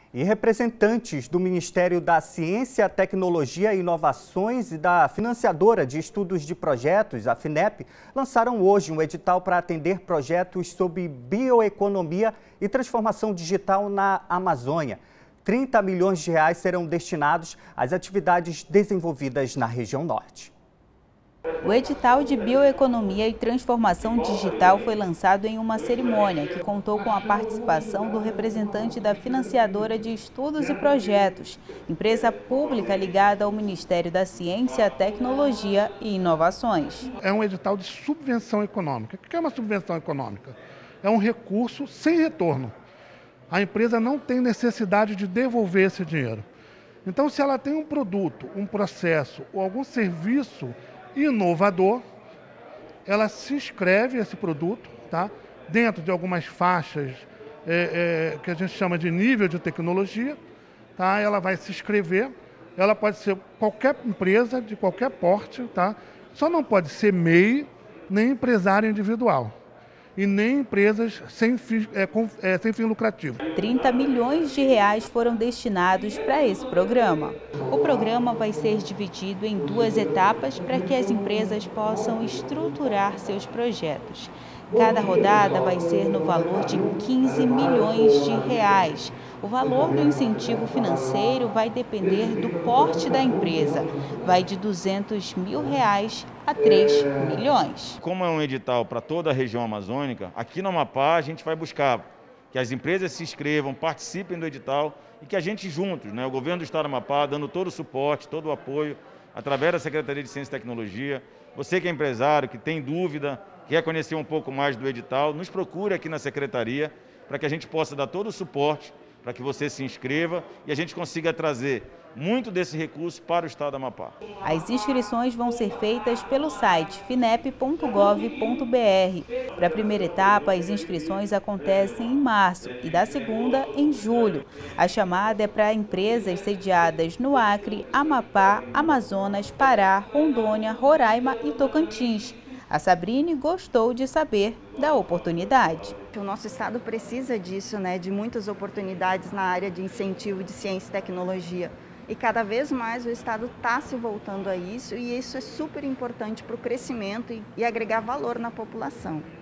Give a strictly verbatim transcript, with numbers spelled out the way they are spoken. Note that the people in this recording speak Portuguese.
E representantes do Ministério da Ciência, Tecnologia e Inovações e da financiadora de estudos de projetos, a FINEP, lançaram hoje um edital para atender projetos sobre bioeconomia e transformação digital na Amazônia. trinta milhões de reais serão destinados às atividades desenvolvidas na região norte. O edital de bioeconomia e transformação digital foi lançado em uma cerimônia que contou com a participação do representante da financiadora de estudos e projetos, empresa pública ligada ao Ministério da Ciência, Tecnologia e Inovações. É um edital de subvenção econômica. O que é uma subvenção econômica? É um recurso sem retorno. A empresa não tem necessidade de devolver esse dinheiro. Então, se ela tem um produto, um processo ou algum serviço inovador, ela se inscreve esse produto, tá? Dentro de algumas faixas é, é, que a gente chama de nível de tecnologia, tá? Ela vai se inscrever, ela pode ser qualquer empresa de qualquer porte, tá? Só não pode ser M E I, nem empresário individual. E nem empresas sem fim, é, com, é, sem fim lucrativo. trinta milhões de reais foram destinados para esse programa. O programa vai ser dividido em duas etapas para que as empresas possam estruturar seus projetos. Cada rodada vai ser no valor de quinze milhões de reais. O valor do incentivo financeiro vai depender do porte da empresa. Vai de duzentos mil reais a três milhões. Como é um edital para toda a região amazônica, aqui no Amapá a gente vai buscar que as empresas se inscrevam, participem do edital e que a gente juntos, né, o governo do estado do Amapá, dando todo o suporte, todo o apoio, através da Secretaria de Ciência e Tecnologia. Você que é empresário, que tem dúvida, quer conhecer um pouco mais do edital, nos procure aqui na Secretaria para que a gente possa dar todo o suporte para que você se inscreva e a gente consiga trazer muito desse recurso para o estado do Amapá. As inscrições vão ser feitas pelo site finep ponto gov ponto br. Para a primeira etapa, as inscrições acontecem em março e da segunda em julho. A chamada é para empresas sediadas no Acre, Amapá, Amazonas, Pará, Rondônia, Roraima e Tocantins. A Sabrine gostou de saber da oportunidade. O nosso estado precisa disso, né, de muitas oportunidades na área de incentivo de ciência e tecnologia. E cada vez mais o estado está se voltando a isso e isso é super importante para o crescimento e, e agregar valor na população.